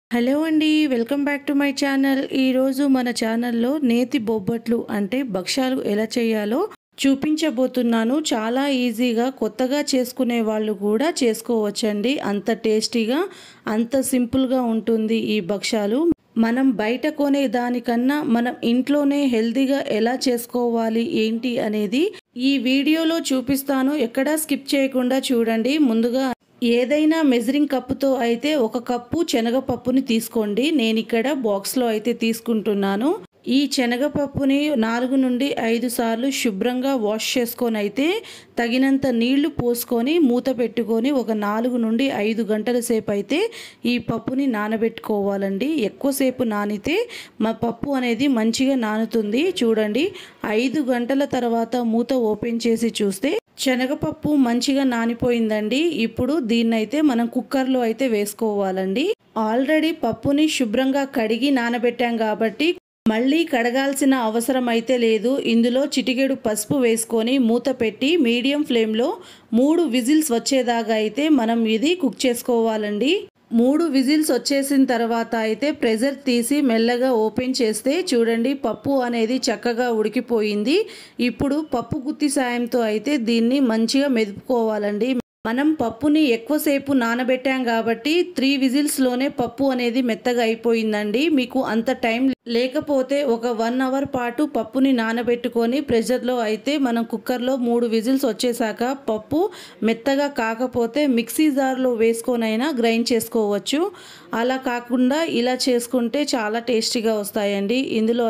Hello అండి. Welcome back to my channel. ఈరోజు మన ఛానల్‌లో నేతి బొబ్బట్లు అంటే భక్షాలు ఎలా చేయాలో చూపించబోతున్నాను. చాలా ఈజీగా కొత్తగా చేసుకునే వాళ్ళు కూడా చేసుకోవచ్చండి. అంత టేస్టీగా, అంత సింపుల్‌గా ఉంటుంది ఈ భక్షాలు. మనం బయట కొనే దానికన్నా మనం ఇంట్లోనే హెల్తీగా ఎలా చేసుకోవాలి ఏంటి అనేది ఈ వీడియోలో చూపిస్తాను. ఎక్కడా స్కిప్ చేయకుండా చూడండి. ముందుగా ఏదైనా మెజరింగ్ కప్పుతో అయితే 1 కప్పు శనగపప్పుని తీసుకోండి. నేనిక్కడ బాక్స్‌లో అయితే తీసుకుంటున్నాను. ఈ శనగపప్పుని 4 నుండి 5 సార్లు శుభ్రంగా వాష్ చేసుకొని అయితే తగినంత నీళ్లు పోసుకొని మూత పెట్టుకొని ఒక 4 నుండి 5 గంటల సేపు అయితే ఈ పప్పుని నానబెట్టుకోవాలండి. ఎక్కువసేపు నానితే మా పప్పు అనేది మంచిగా నానుతుంది. చూడండి, 5 గంటల తర్వాత మూత ఓపెన్ చేసి చూస్తే శనగపప్పు మంచిగా నానిపోయిందండి. ఇప్పుడు దీన్నైతే మనం కుక్కర్లో అయితే వేసుకోవాలండి. ఆల్రెడీ పప్పుని శుభ్రంగా కడిగి నానబెట్టాం కాబట్టి మళ్ళీ కడగాల్సిన అవసరం అయితే లేదు. ఇందులో చిటికెడు పసుపు వేసుకొని మూత పెట్టి మీడియం ఫ్లేమ్లో 3 విజిల్స్ వచ్చేదాకా అయితే మనం ఇది కుక్ చేసుకోవాలండి. 3 విజిల్స్ వచ్చేసిన తర్వాత అయితే ప్రెషర్ తీసి మెల్లగా ఓపెన్ చేస్తే చూడండి, పప్పు అనేది చక్కగా ఉడికిపోయింది. ఇప్పుడు పప్పు గుత్తి సాయంతో అయితే దీన్ని మంచిగా మెదుపుకోవాలండి. మనం పప్పుని ఎక్కువసేపు నానబెట్టాం కాబట్టి 3 విజిల్స్లోనే పప్పు అనేది మెత్తగా అయిపోయిందండి. మీకు అంత టైం లేకపోతే ఒక 1 అవర్ పాటు పప్పుని నానబెట్టుకొని ప్రెషర్లో అయితే మనం కుక్కర్లో 3 విజిల్స్ వచ్చేసాక పప్పు మెత్తగా కాకపోతే మిక్సీ జార్లో వేసుకొనైనా గ్రైండ్ చేసుకోవచ్చు. అలా కాకుండా ఇలా చేసుకుంటే చాలా టేస్టీగా వస్తాయండి.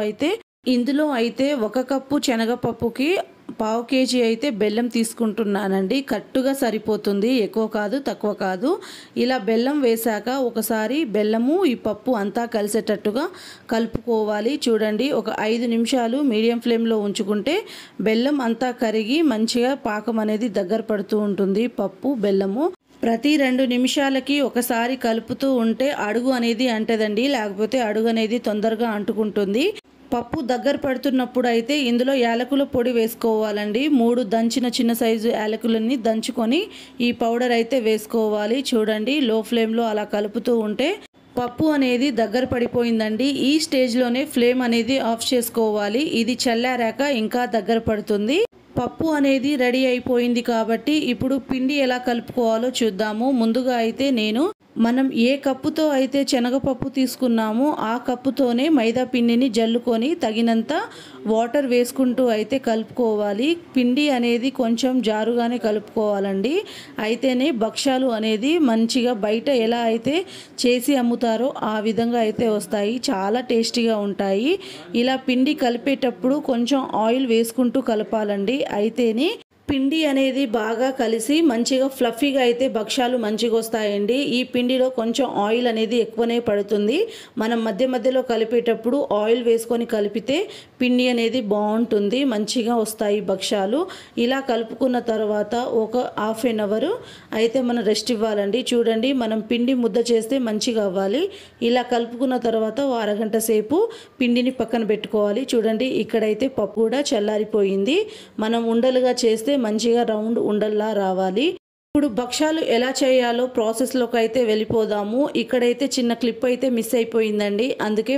ఇందులో అయితే 1 కప్పు శనగపప్పుకి 1/2 కేజీ అయితే బెల్లం తీసుకుంటున్నానండి. కరెక్ట్‌గా సరిపోతుంది. ఎక్కువ కాదు, తక్కువ కాదు. ఇలా బెల్లం వేశాక ఒకసారి బెల్లము ఈ పప్పు అంతా కలిసేటట్టుగా కలుపుకోవాలి. చూడండి, ఒక 5 నిమిషాలు మీడియం ఫ్లేమ్లో ఉంచుకుంటే బెల్లం అంతా కరిగి మంచిగా పాకం అనేది దగ్గర పడుతూ ఉంటుంది. పప్పు బెల్లము ప్రతి 2 నిమిషాలకి ఒకసారి కలుపుతూ ఉంటే అడుగు అనేది అంటదండి. లేకపోతే అడుగు అనేది తొందరగా అంటుకుంటుంది. పప్పు దగ్గర పడుతున్నప్పుడు అయితే ఇందులో యాలకుల పొడి వేసుకోవాలండి. 3 దంచిన చిన్న సైజు యాలకులని దంచుకొని ఈ పౌడర్ అయితే వేసుకోవాలి. చూడండి, లో ఫ్లేమ్లో అలా కలుపుతూ ఉంటే పప్పు అనేది దగ్గర పడిపోయిందండి. ఈ స్టేజ్లోనే ఫ్లేమ్ అనేది ఆఫ్ చేసుకోవాలి. ఇది చల్లారాక ఇంకా దగ్గర పడుతుంది. పప్పు అనేది రెడీ అయిపోయింది కాబట్టి ఇప్పుడు పిండి ఎలా కలుపుకోవాలో చూద్దాము. ముందుగా అయితే మనం ఏ కప్పుతో అయితే శనగపప్పు తీసుకున్నామో ఆ కప్పుతోనే మైదా పిండిని జల్లుకొని తగినంత వాటర్ వేసుకుంటూ అయితే కలుపుకోవాలి. పిండి అనేది కొంచెం జారుగానే కలుపుకోవాలండి. అయితేనే భక్షాలు అనేది మంచిగా బయట ఎలా అయితే చేసి అమ్ముతారో ఆ విధంగా అయితే వస్తాయి. చాలా టేస్టీగా ఉంటాయి. ఇలా పిండి కలిపేటప్పుడు కొంచెం ఆయిల్ వేసుకుంటూ కలపాలండి. అయితేనే పిండి అనేది బాగా కలిసి మంచిగా ఫ్లఫీగా అయితే భక్షాలు మంచిగా వస్తాయండి. ఈ పిండిలో కొంచెం ఆయిల్ అనేది ఎక్కువనే పడుతుంది. మనం మధ్య మధ్యలో కలిపేటప్పుడు ఆయిల్ వేసుకొని కలిపితే పిండి అనేది బాగుంటుంది, మంచిగా వస్తాయి భక్షాలు. ఇలా కలుపుకున్న తర్వాత ఒక 1/2 అవర్ అయితే మనం రెస్ట్ ఇవ్వాలండి. చూడండి, మనం పిండి ముద్ద చేస్తే మంచిగా అవ్వాలి. ఇలా కలుపుకున్న తర్వాత అరగంట సేపు పిండిని పక్కన పెట్టుకోవాలి. చూడండి, ఇక్కడైతే పప్పు కూడా చల్లారిపోయింది. మనం ఉండలుగా చేస్తే మంచిగా రౌండ్ ఉండల్లా రావాలి. ఇప్పుడు భక్షాలు ఎలా చేయాలో ప్రాసెస్లోకి అయితే వెళ్ళిపోదాము. ఇక్కడైతే చిన్న క్లిప్ అయితే మిస్ అయిపోయిందండి. అందుకే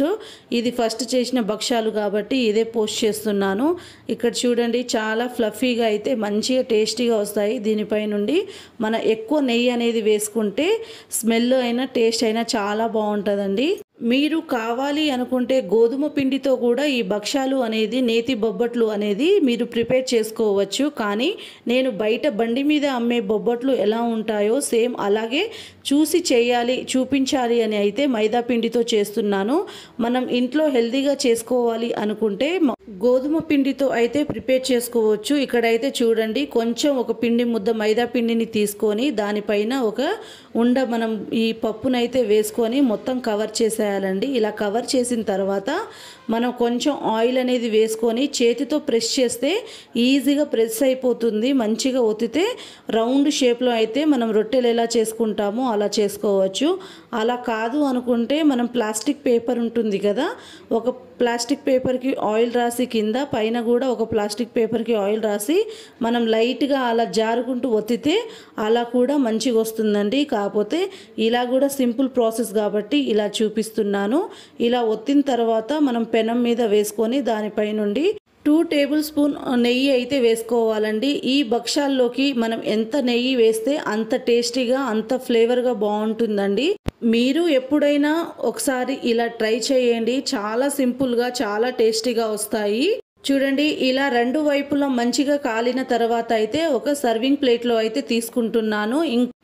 ఇది ఫస్ట్ చేసిన భక్షాలు కాబట్టి ఇదే పోస్ట్ చేస్తున్నాను. ఇక్కడ చూడండి, చాలా ఫ్లఫీగా అయితే మంచిగా టేస్టీగా వస్తాయి. దీనిపై నుండి మనం ఎక్కువ నెయ్యి అనేది వేసుకుంటే స్మెల్ అయినా టేస్ట్ అయినా చాలా బాగుంటుందండి. మీరు కావాలి అనుకుంటే గోధుమ పిండితో కూడా ఈ భక్షాలు అనేది నేతి బొబ్బట్లు అనేది మీరు ప్రిపేర్ చేసుకోవచ్చు. కానీ నేను బయట బండి మీద అమ్మే బొబ్బట్లు ఎలా ఉంటాయో సేమ్ అలాగే చూపించాలి అని అయితే మైదా పిండితో చేస్తున్నాను. మనం ఇంట్లో హెల్తీగా చేసుకోవాలి అనుకుంటే గోధుమ పిండితో అయితే ప్రిపేర్ చేసుకోవచ్చు. ఇక్కడైతే చూడండి, కొంచెం ఒక పిండి ముద్ద మైదా పిండిని తీసుకొని దానిపైన ఒక మనం ఈ పప్పునైతే వేసుకొని మొత్తం కవర్ చేసేయాలండి. ఇలా కవర్ చేసిన తర్వాత మనం కొంచెం ఆయిల్ అనేది వేసుకొని చేతితో ప్రెస్ చేస్తే ఈజీగా ప్రెస్ అయిపోతుంది. మంచిగా ఒత్తితే రౌండ్ షేప్లో అయితే మనం రొట్టెలు ఎలా చేసుకుంటామో అలా చేసుకోవచ్చు. అలా కాదు అనుకుంటే మనం ప్లాస్టిక్ పేపర్ ఉంటుంది కదా, ఒక ప్లాస్టిక్ పేపర్కి ఆయిల్ రాసి కింద పైన కూడా ఒక ప్లాస్టిక్ పేపర్కి ఆయిల్ రాసి మనం లైట్గా అలా జారుకుంటూ ఒత్తితే అలా కూడా మంచిగా వస్తుందండి. కాకపోతే ఇలా కూడా సింపుల్ ప్రాసెస్ కాబట్టి ఇలా చూపిస్తున్నాను. ఇలా ఒత్తిన తర్వాత మనం పెనం మీద వేసుకొని దానిపై నుండి 2 టేబుల్ స్పూన్ నెయ్యి అయితే వేసుకోవాలండి. ఈ భక్షాల్లోకి మనం ఎంత నెయ్యి వేస్తే అంత టేస్టీగా అంత ఫ్లేవర్గా బాగుంటుందండి. మీరు ఎప్పుడైనా ఒకసారి ఇలా ట్రై చేయండి. చాలా సింపుల్గా చాలా టేస్టీగా వస్తాయి. చూడండి, ఇలా రెండు వైపులా మంచిగా కాలిన తర్వాత అయితే ఒక సర్వింగ్ ప్లేట్లో అయితే తీసుకుంటున్నాను.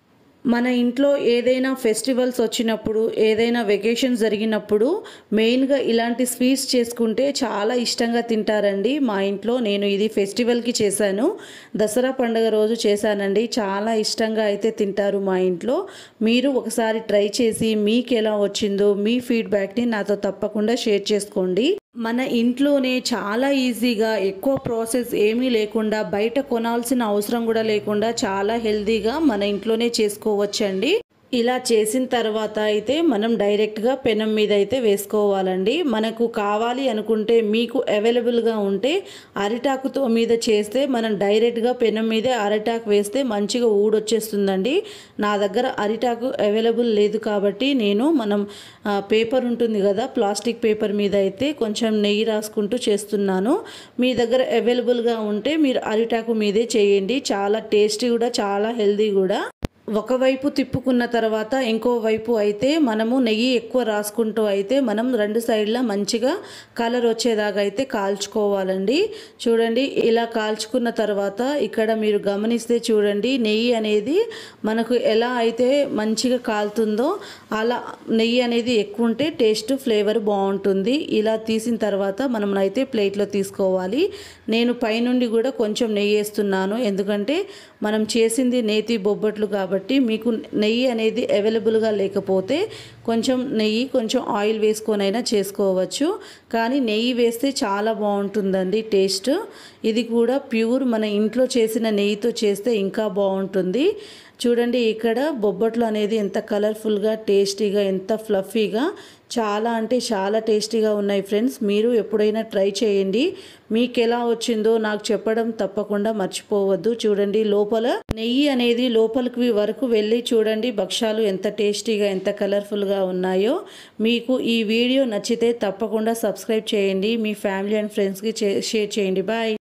మన ఇంట్లో ఏదైనా ఫెస్టివల్స్ వచ్చినప్పుడు, ఏదైనా వెకేషన్ జరిగినప్పుడు మెయిన్గా ఇలాంటి స్వీట్స్ చేసుకుంటే చాలా ఇష్టంగా తింటారండి. మా ఇంట్లో నేను ఇది ఫెస్టివల్కి చేశాను, దసరా పండుగ రోజు చేశానండి. చాలా ఇష్టంగా అయితే తింటారు మా ఇంట్లో. మీరు ఒకసారి ట్రై చేసి మీకు ఎలా వచ్చిందో మీ ఫీడ్బ్యాక్ని నాతో తప్పకుండా షేర్ చేసుకోండి. మన ఇంట్లోనే చాలా ఈజీగా ఎక్కువ ప్రాసెస్ ఏమీ లేకుండా బయట కొనాల్సిన అవసరం కూడా లేకుండా చాలా హెల్తీగా మన ఇంట్లోనే చేసుకోవచ్చండి. ఇలా చేసిన తర్వాత అయితే మనం డైరెక్ట్గా పెనం మీద అయితే వేసుకోవాలండి. మనకు కావాలి అనుకుంటే మీకు అవైలబుల్గా ఉంటే అరిటాకుతో మీద చేస్తే మనం డైరెక్ట్గా పెనం మీదే అరిటాకు వేస్తే మంచిగా ఊడొచ్చేస్తుందండి. నా దగ్గర అరిటాకు అవైలబుల్ లేదు కాబట్టి నేను పేపర్ ఉంటుంది కదా, ప్లాస్టిక్ పేపర్ మీద అయితే కొంచెం నెయ్యి రాసుకుంటూ చేస్తున్నాను. మీ దగ్గర అవైలబుల్గా ఉంటే మీరు అరిటాకు మీదే చేయండి. చాలా టేస్టీ కూడా చాలా హెల్తీ కూడా. ఒకవైపు తిప్పుకున్న తర్వాత ఇంకో వైపు అయితే మనము నెయ్యి ఎక్కువ రాసుకుంటూ అయితే మనం రెండు సైడ్లా మంచిగా కలర్ వచ్చేదాకా అయితే కాల్చుకోవాలండి. చూడండి, ఇలా కాల్చుకున్న తర్వాత ఇక్కడ మీరు గమనిస్తే చూడండి, నెయ్యి అనేది మనకు ఎలా అయితే మంచిగా కాలుతుందో అలా నెయ్యి అనేది ఎక్కువ ఉంటే టేస్ట్ ఫ్లేవర్ బాగుంటుంది. ఇలా తీసిన తర్వాత మనం అయితే ప్లేట్లో తీసుకోవాలి. నేను పైనుండి కూడా కొంచెం నెయ్యి వేస్తున్నాను, ఎందుకంటే మనం చేసింది నేతి బొబ్బట్లు కాబట్టి మీకు నెయ్యి అనేది అవైలబుల్గా లేకపోతే కొంచెం నెయ్యి కొంచెం ఆయిల్ వేసుకొనైనా చేసుకోవచ్చు. కానీ నెయ్యి వేస్తే చాలా బాగుంటుందండి టేస్ట్. ఇది కూడా ప్యూర్ మన ఇంట్లో చేసిన నెయ్యితో చేస్తే ఇంకా బాగుంటుంది. చూడండి, ఇక్కడ బొబ్బట్లు అనేది ఎంత కలర్ఫుల్గా టేస్టీగా ఎంత ఫ్లఫీగా చాలా అంటే చాలా టేస్టీగా ఉన్నాయి ఫ్రెండ్స్. మీరు ఎప్పుడైనా ట్రై చేయండి. మీకు ఎలా వచ్చిందో నాకు చెప్పడం తప్పకుండా మర్చిపోవద్దు. చూడండి, లోపల నెయ్యి అనేది లోపలికి వరకు వెళ్ళి చూడండి భక్షాలు ఎంత టేస్టీగా ఎంత కలర్ఫుల్గా ఉన్నాయో. మీకు ఈ వీడియో నచ్చితే తప్పకుండా సబ్స్క్రైబ్ చేయండి. మీ ఫ్యామిలీ అండ్ ఫ్రెండ్స్కి షేర్ చేయండి. బాయ్.